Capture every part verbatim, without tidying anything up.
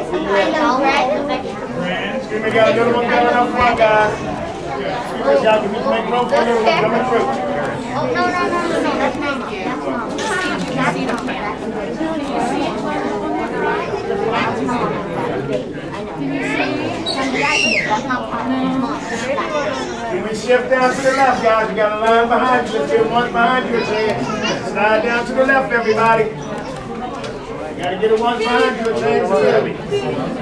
Friends, give me a little one coming up front, guys. Y'all can make room for a little one coming through. Oh, no, no, no, no, no, that's mama. That's mama. That's mama. That's mama. I know. That's not mama. When we shift down to the left, guys, you got a line behind you. Let's get one behind you, a chance. Slide down to the left, everybody. You gotta get a one behind you, a chance.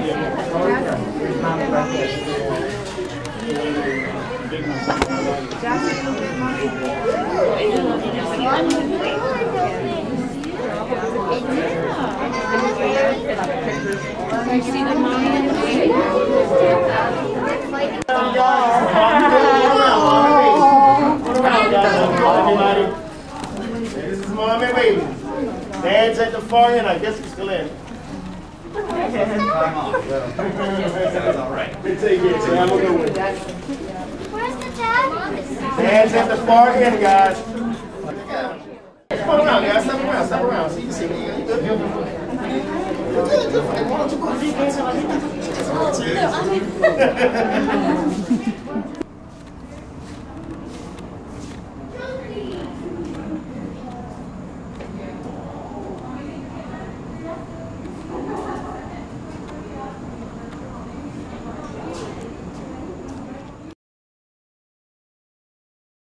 This is Mom and Baby. Dad's at the far end. I guess he's still in. That's all right. Good take it. So I'm gonna go with it. Where's the dad? Dad's at the far end, guys. Come on around, guys. Step around. Step around. So you can see me. You good? Good. Good. Why don't you go?